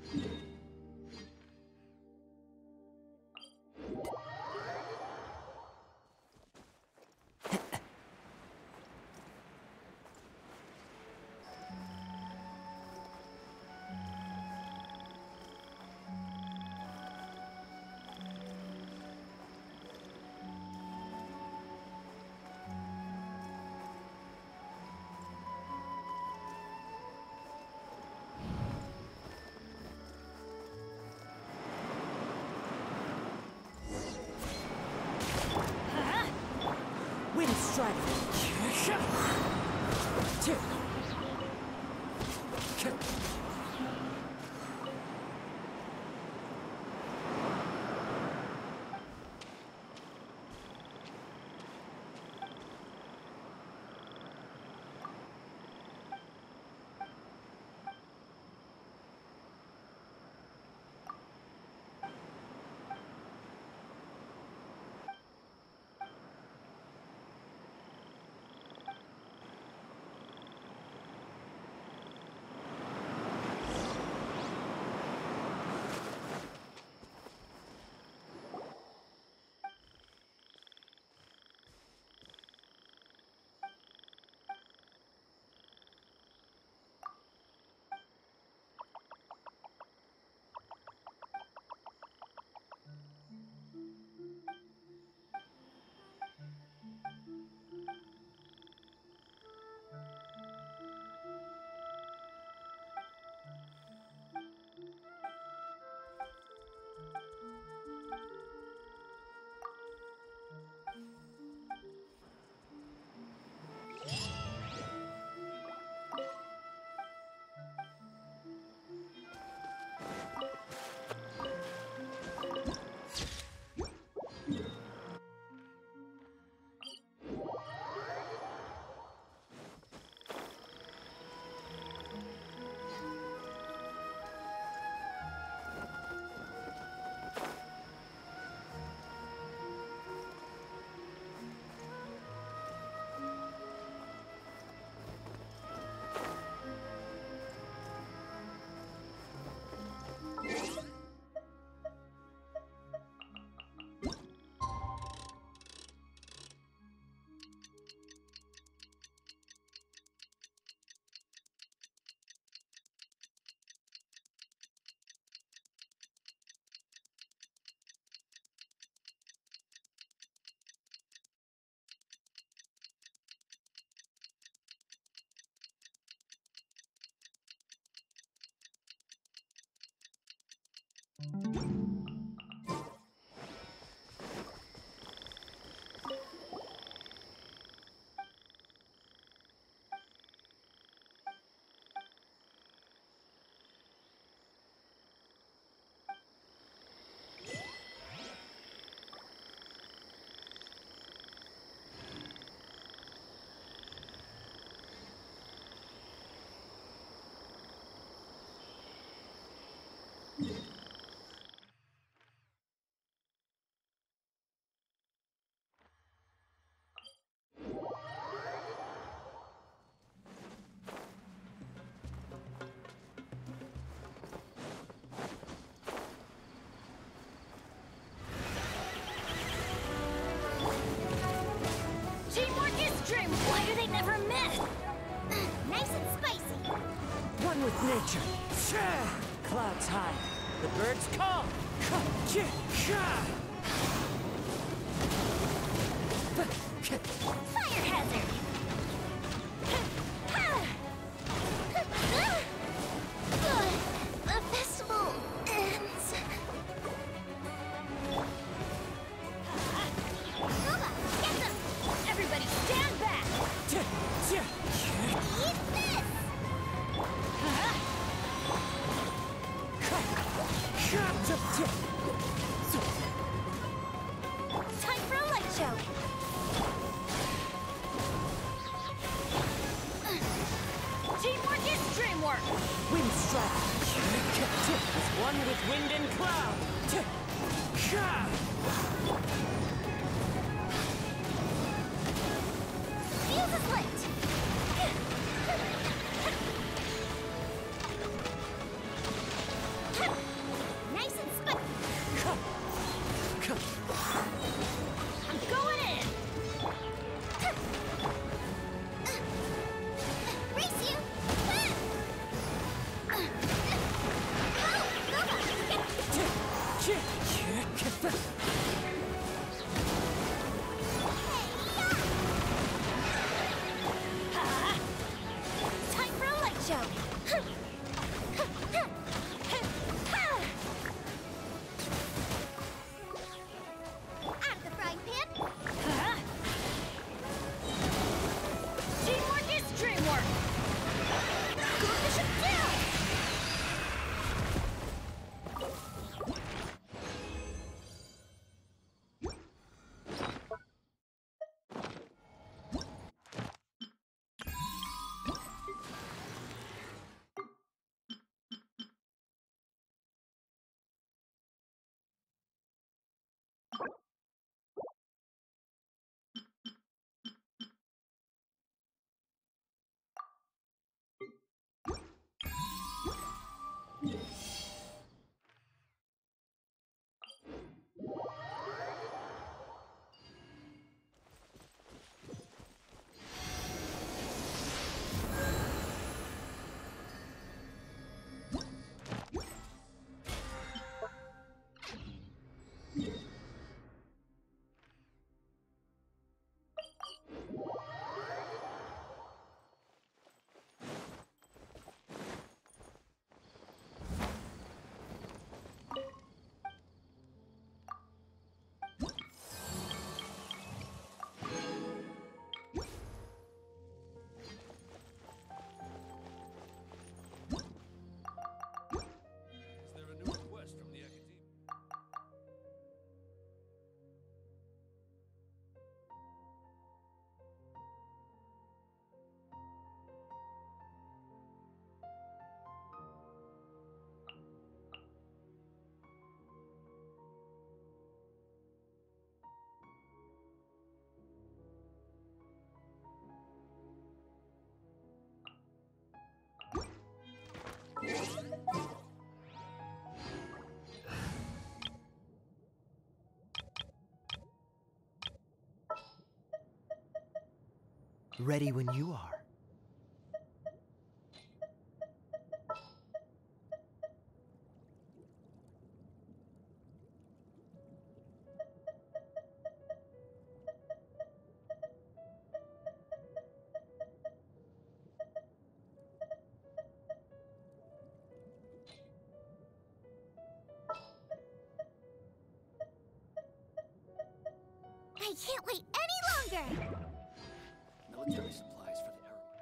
Wind strike. Why do they never miss? Nice and spicy. One with nature. Clouds high. The birds call. Fire hazard. The festival ends. Nova, get them! Everybody stand back! Eat this! Time for a light show! Teamwork is dreamwork! Wind strike. As one with wind and cloud. Fuse is lit! show. Out of the frying pan. Teamwork is dreamwork! Go fish it down. Is there a new request from the Academy? Ready when you are. I can't wait any longer. Military supplies for the Arrow.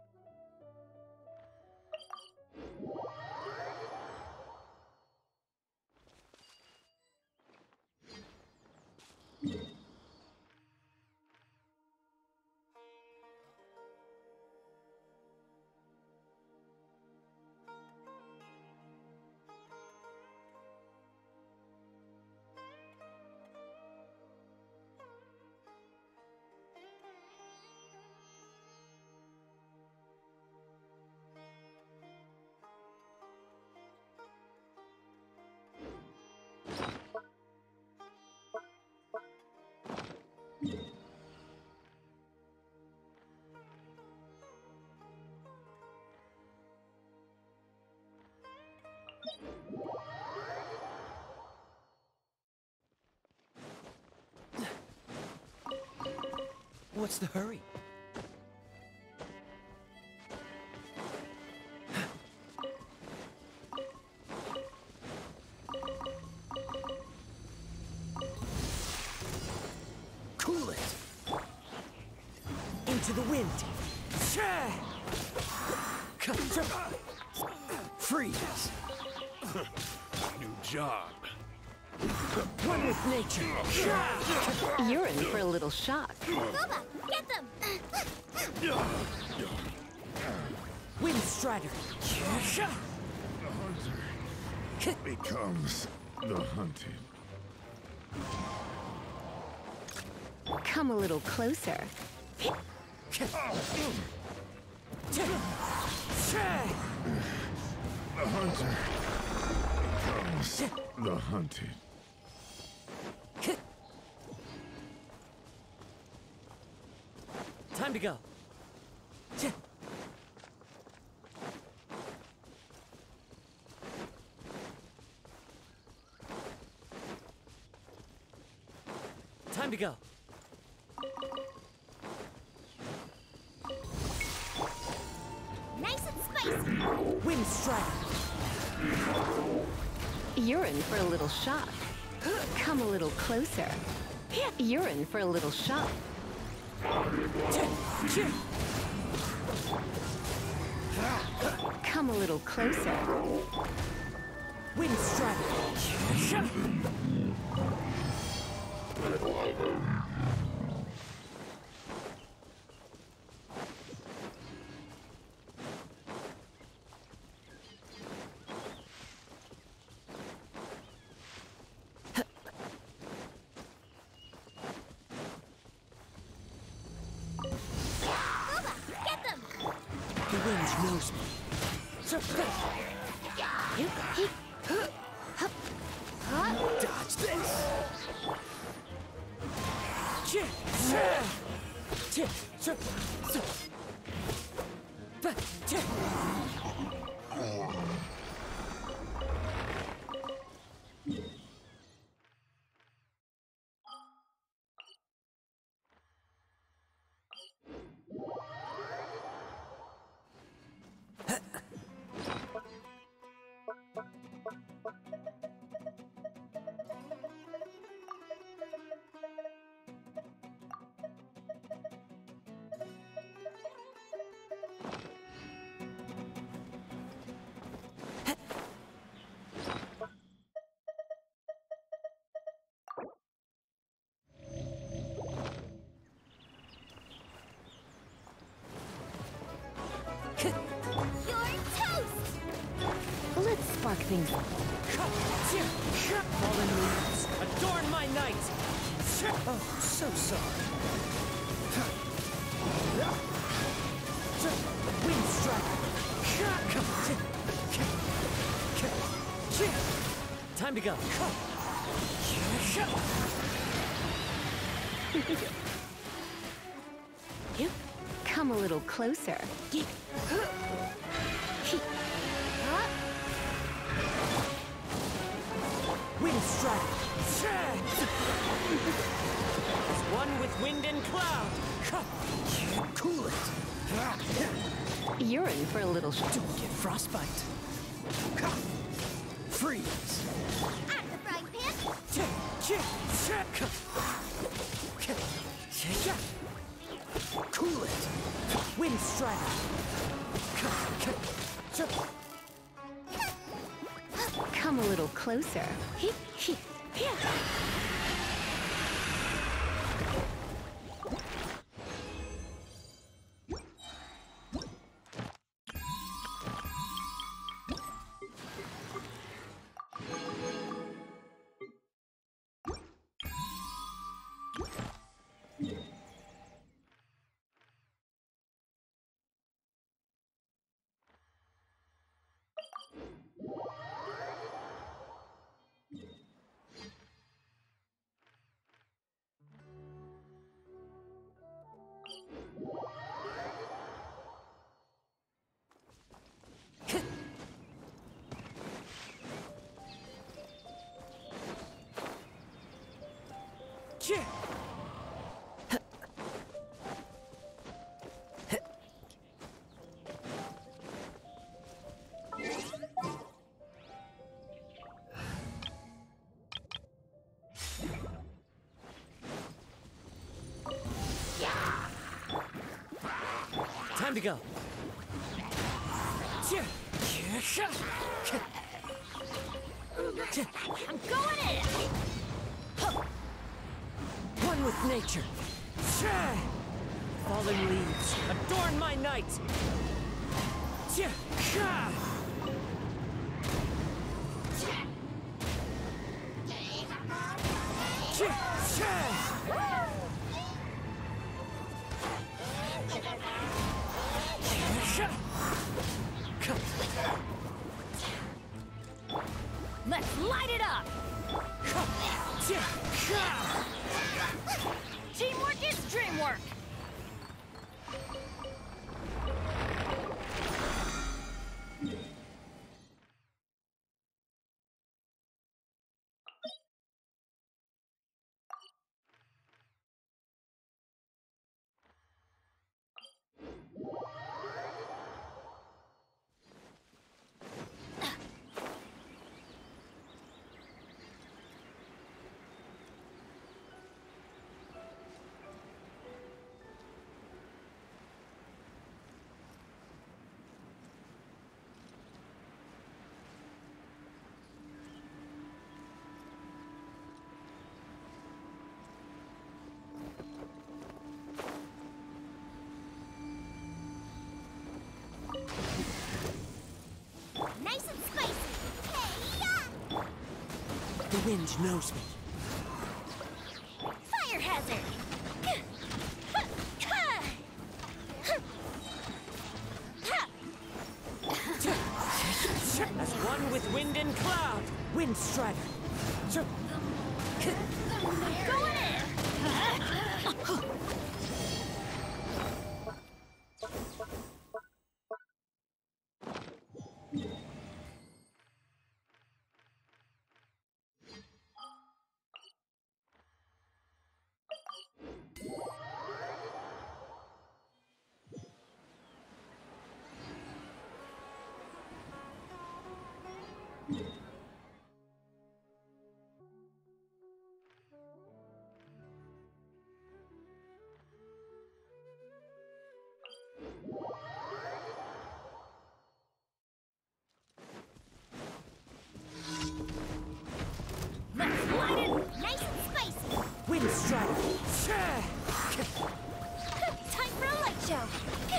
What's the hurry? Cool it! Into the wind! Freeze! New job. One with nature! You're in for a little shock. Boba, get them. Wind Strider! The hunter becomes the hunted. Come a little closer. The hunter becomes the hunted. Time to go! Time to go! Nice and spicy. Wind strike. You're in for a little shock. Come a little closer. You're in for a little shock. Come a little closer. Wind strike. Get them! The wind knows me. Dodge this. You're toast! Let's spark things up. Fallen leaves, adorn my night. Oh, so sorry. Wind strike. Time to go. Come a little closer. Wind strike. As one with wind and cloud. Cool it. You're in for a little shock. Don't get frostbite. Freeze. Out of the frying pan! Cool it. Wind strike. Come a little closer. Time to go. I'm going in! One with nature. Fallen leaves, adorn my night. Let's light it up! Teamwork is dreamwork! wind knows me. Fire hazard! As one with wind and cloud. Wind Strider. Going in! Let's light it nice and spicy! Wind Strider. Time for a light show!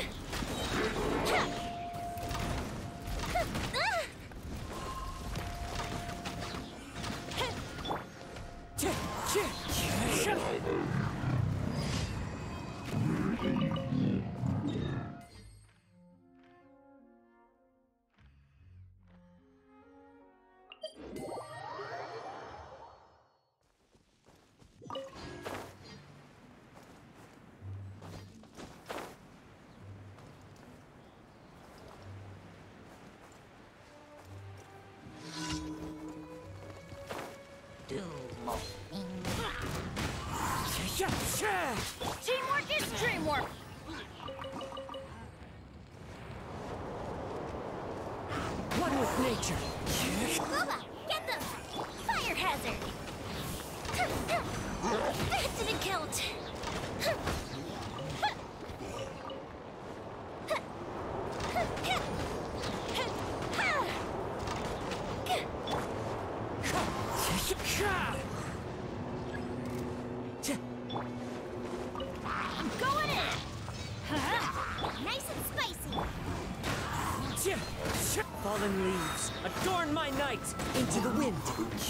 Teamwork is dreamwork! One with nature. Booba, get them! Fire hazard! That didn't count! I'm going in! Nice and spicy! Fallen leaves, adorn my night into the wind.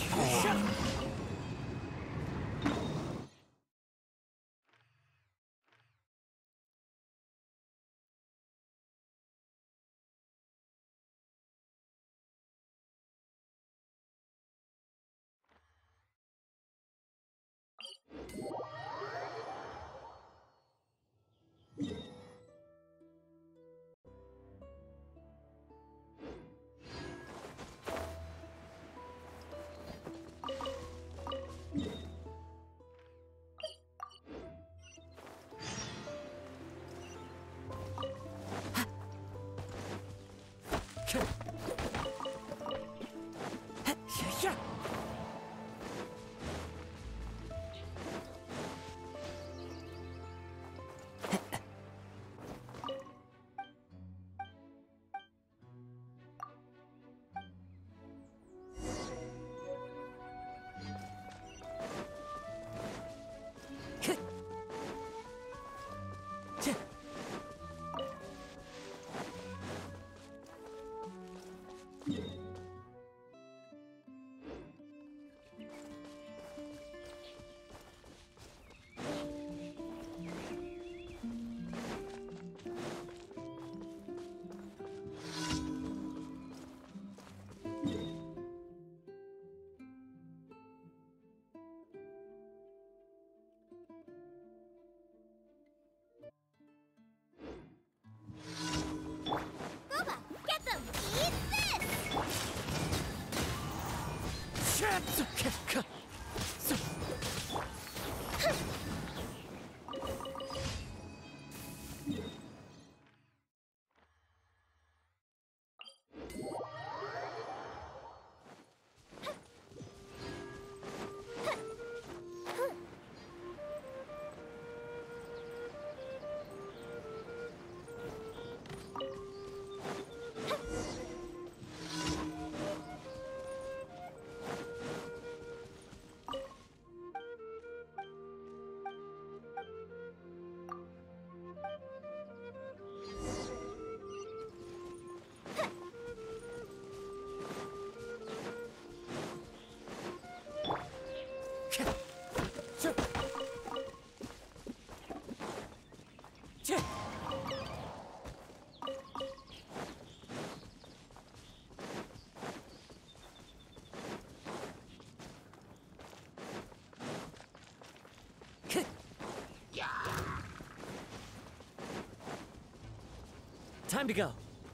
Booba, get them! Eat this! Time to go.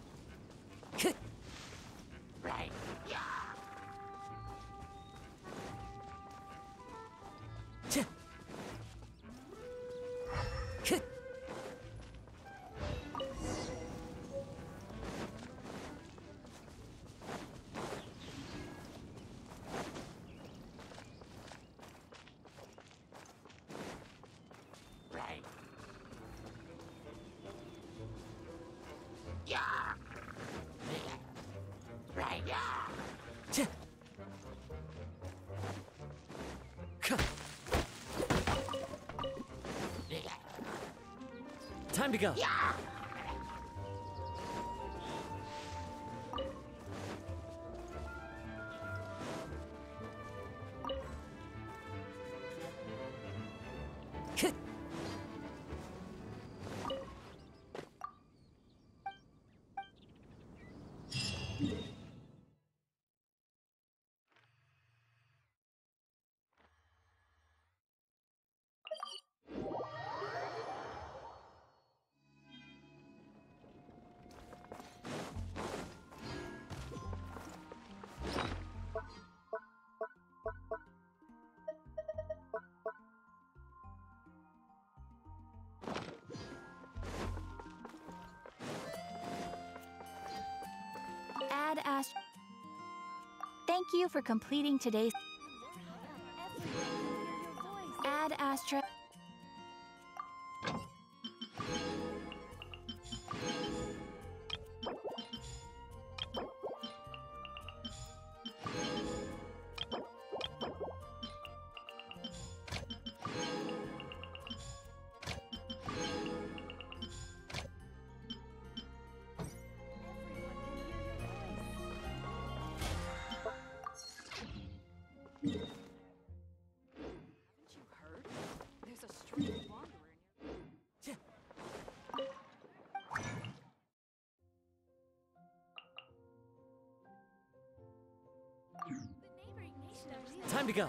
Time to go. Ad Astra. Thank you for completing today's. Ad Astra. Time to go.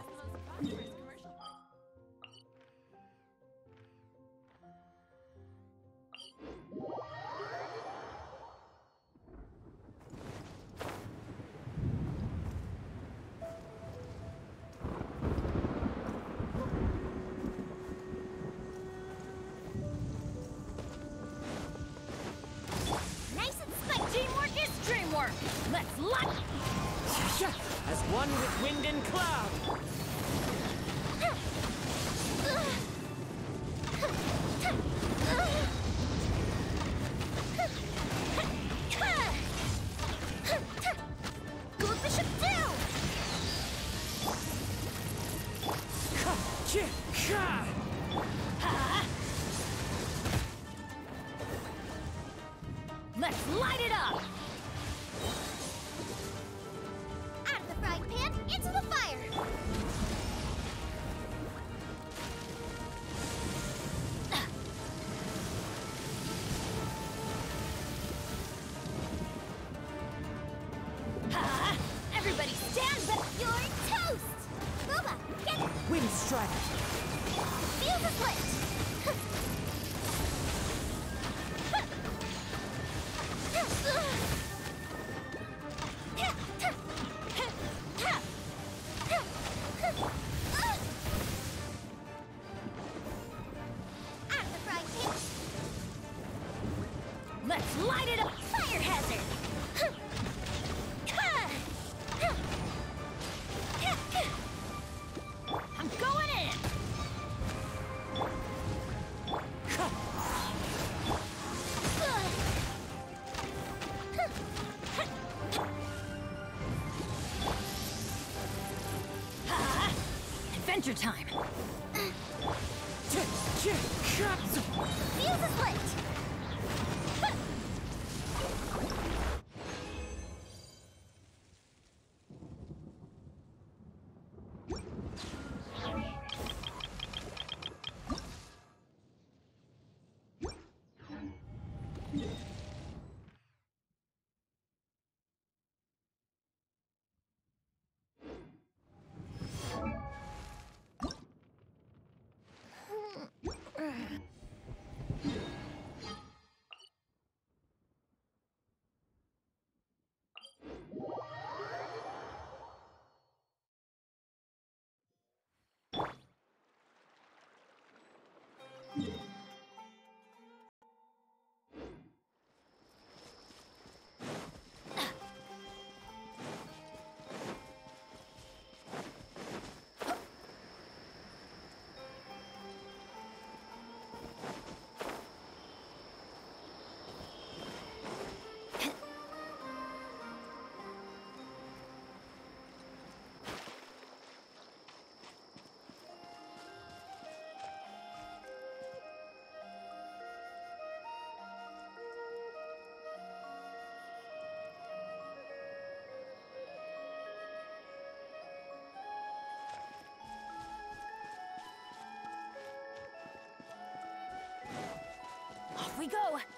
Nice and spike. Teamwork is dreamwork. Let's light. As one with wind and cloud. Go Bishop down. Let's light it up. Out of the frying pan, into the fire. Everybody stand back. You're toast. Boba, get Wind strike. feel the split. Out of the frying pan. Let's light it up. Fire hazard. I'm going in. Adventure time. Fuse the split. we go.